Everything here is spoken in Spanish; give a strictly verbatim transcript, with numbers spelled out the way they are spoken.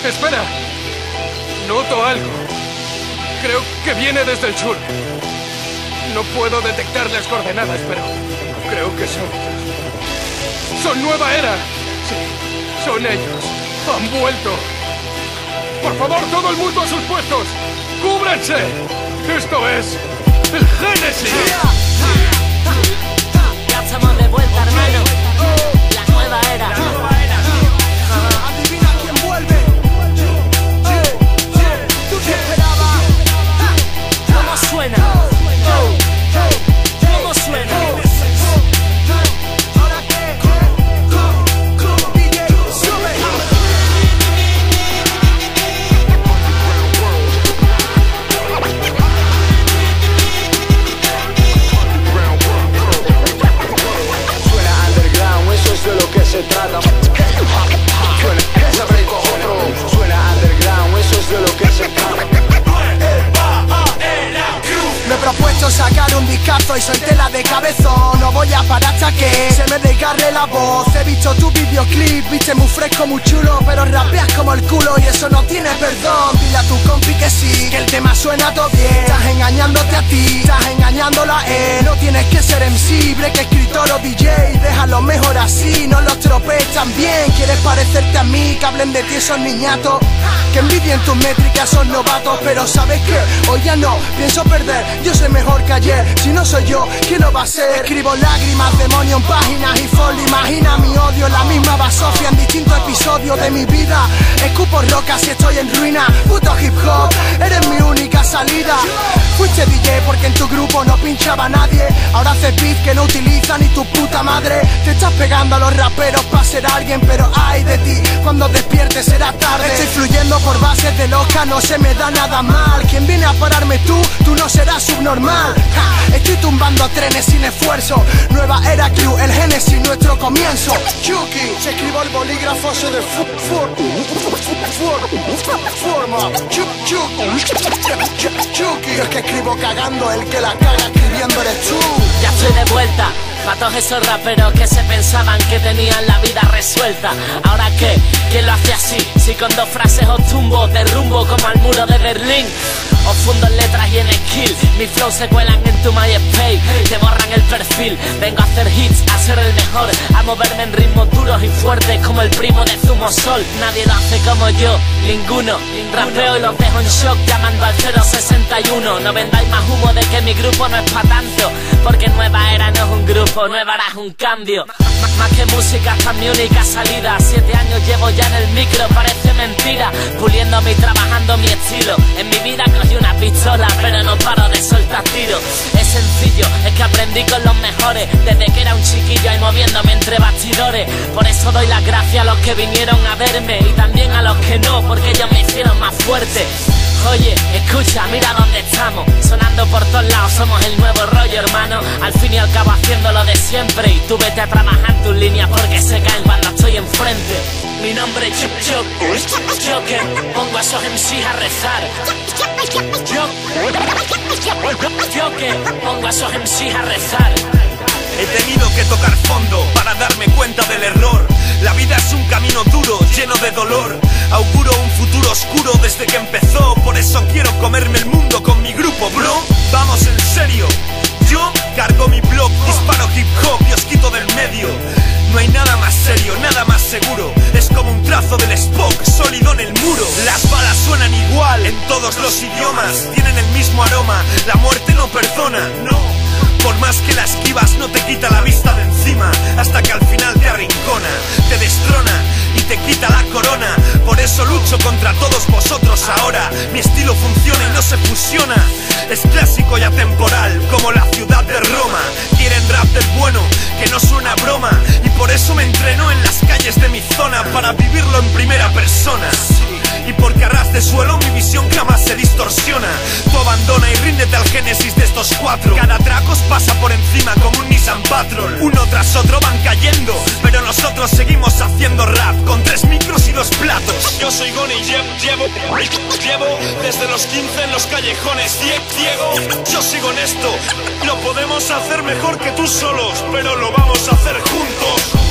Espera. Noto algo. Creo que viene desde el sur. No puedo detectar las coordenadas, pero creo que son ellos. ¡Son Nueva Era! Sí, son ellos. Han vuelto. Por favor, todo el mundo a sus puestos. ¡Cúbranse! Esto es el Génesis. Ya estamos de vuelta, hermano. La Nueva Era. Adivina quién vuelve. ¿Tú qué esperabas? ¿Cómo suena? ¿Cómo suena? ¿Ahora qué? D J, sube. Suena underground, eso es de lo que se trata. Suena, esa break otro. Suena underground, eso es de lo que se trata. Me he propuesto sacar un discazo y soy tela de cabezón. No voy a parar hasta que se me desgarre la voz. He visto tu videoclip, viste muy fresco, muy chulo, pero rapeas como el culo y eso no tiene perdón. Dile a tu compi que sí, que el tema suena todo bien. Estás engañándote a ti, estás engañándola a él. No tienes que ser M C, break, escritor o D J. Déjalo mejor así, no los tropees tan bien. Quieres parecerte a mí, que hablen de ti esos niñatos, que envidien tus métricas, son novatos. Pero ¿sabes qué? Hoy ya no pienso perder. Yo soy mejor que ayer, si no soy yo, ¿quién lo va a ser? Escribo lágrimas, demonio en páginas y folio. Imagina mi odio, la misma basofia en distintos episodios de mi vida. Escupo rocas y estoy en ruina. Puto hip hop, eres mi única salida. Fuiste D J porque en tu grupo no pinchaba nadie. Ahora haces beat que no utiliza ni tu puta madre. Te estás pegando a los raperos para ser alguien, pero ay de ti, cuando despiertes será tarde. Estoy fluyendo por bases de loca, no se me da nada mal. ¿Quién viene a pararme tú? Tú no serás subnormal. Ja, estoy tumbando trenes sin esfuerzo. Nueva Era Crew, el Génesis, nuestro comienzo. Chucky, si escribo el bolígrafo se de fu forma. Chucky, yo es que escribo cagando, el que la caga escribiendo eres tú. Ya estoy de vuelta. Pa' todos esos raperos que se pensaban que tenían la vida resuelta. ¿Ahora qué? ¿Quién lo hace así? Si con dos frases os tumbo, derrumbo como al muro de Berlín. Os fundo en letras y en skill. Mis flows se cuelan en tu MySpace, te borran el perfil. Vengo a hacer hits, a ser el mejor, a moverme en ritmos duros y fuertes como el primo de Zumo Sol. Nadie lo hace como yo, ninguno. Rapeo y los dejo en shock llamando al cero sesenta y uno. No vendáis más humo de que mi grupo no es pa' tanto, porque Nueva Era no es un grupo, Nueva Era es un cambio. M más que música, esta es mi única salida. Siete años llevo ya en el micro, parece mentira, puliéndome y trabajando mi estilo. En mi vida cogí una pistola, pero no paro de soltar tiros. Es sencillo, es que aprendí con los mejores, desde que era un chiquillo ahí moviéndome entre bastidores. Por eso doy las gracias a los que vinieron a verme y también a los que no, porque ellos me hicieron más fuerte. Oye, escucha, mira dónde estamos, sonando por todos lados, somos el nuevo rollo, hermano. Al fin y al cabo haciendo lo de siempre, y tú vete a trabajar tus líneas porque se caen cuando estoy enfrente. Mi nombre es Chuck Chuck, Joker, pongo a esos M Cs a rezar. Joker, pongo a esos M Cs a rezar. He tenido que tocar fondo para darme cuenta del error. La vida es un camino duro, lleno de dolor. Auguro un futuro oscuro desde que empezó. Por eso quiero comerme el mundo con mi grupo, bro. Vamos en serio. Yo cargo mi blog, disparo hip hop y os quito del medio. No hay nada más serio, nada más seguro. Es como un trazo del Spock, sólido en el muro. Las balas suenan igual en todos los idiomas, tienen el mismo aroma. La muerte no perdona, no. Por más que la esquivas no te quita la vista de encima, hasta que al final te arrincona, te destrona y te quita la corona. Por eso lucho contra todos vosotros ahora. Mi estilo funciona y no se fusiona. Es clásico y atemporal, como la ciudad de Roma. Quieren rap del bueno, que no suena a broma. Y por eso me entreno en las calles de mi zona, para vivirlo en primera persona. Y porque a ras de suelo mi visión jamás se distorsiona. Tú abandona y ríndete al génesis de estos cuatro. Cada track os pasa por encima como un Nissan Patrol. Uno tras otro van cayendo, pero nosotros seguimos haciendo rap con tres micros y dos platos. Yo soy Goni y llevo, llevo, llevo desde los quince en los callejones ciego. Yo sigo en esto, lo podemos hacer mejor que tú solos, pero lo vamos a hacer juntos.